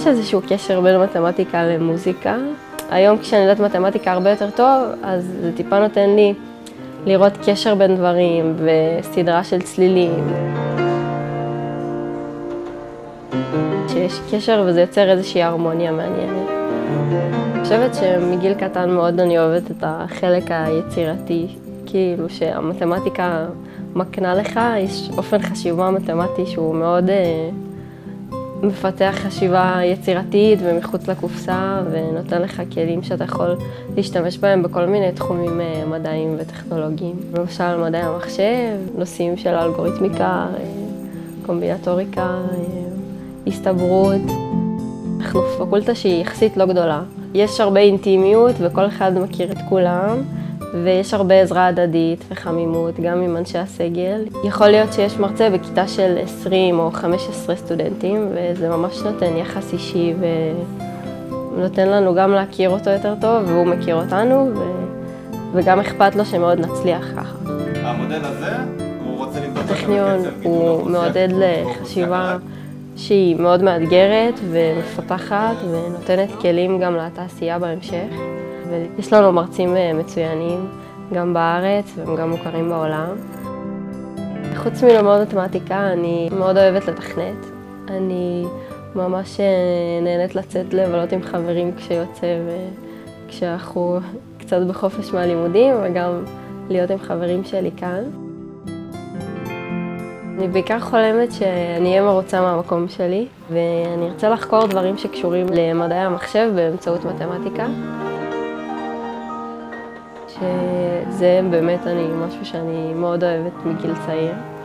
יש איזשהו קשר בין מתמטיקה למוזיקה. היום כשאני יודעת מתמטיקה הרבה יותר טוב, אז זה טיפה נותן לי לראות קשר בין דברים וסדרה של צלילים. שיש קשר וזה יוצר איזושהי הרמוניה מעניינת. אני חושבת שמגיל קטן מאוד אני אוהבת את החלק היצירתי, כאילו שהמתמטיקה מקנה לך, יש אופן חשיבה מתמטי שהוא מאוד מפתח חשיבה יצירתית ומחוץ לקופסה ונותן לך כלים שאתה יכול להשתמש בהם בכל מיני תחומים מדעיים וטכנולוגיים. למשל מדעי המחשב, נושאים של אלגוריתמיקה, קומבינטוריקה, הסתברות. אנחנו פקולטה שהיא יחסית לא גדולה. יש הרבה אינטימיות וכל אחד מכיר את כולם, ויש הרבה עזרה הדדית וחמימות, גם עם אנשי הסגל. יכול להיות שיש מרצה בכיתה של 20 או 15 סטודנטים, וזה ממש נותן יחס אישי ונותן לנו גם להכיר אותו יותר טוב, והוא מכיר אותנו, וגם אכפת לו שמאוד נצליח ככה. המודל הזה, הוא רוצה לבדוק את הטכניון הוא מעודד לחשיבה שהיא מאוד מאתגרת ומפתחת ונותנת כלים גם לתעשייה בהמשך. ויש לנו מרצים מצוינים גם בארץ והם גם מוכרים בעולם. חוץ מללמוד מתמטיקה, אני מאוד אוהבת לתכנת. אני ממש נהנית לצאת לבלות עם חברים כשיוצא וכשאנחנו קצת בחופש מהלימודים וגם להיות עם חברים שלי כאן. אני בעיקר חולמת שאני אהיה מרוצה מהמקום שלי ואני ארצה לחקור דברים שקשורים למדעי המחשב באמצעות מתמטיקה. שזה באמת משהו שאני מאוד אוהבת מגיל צעיר.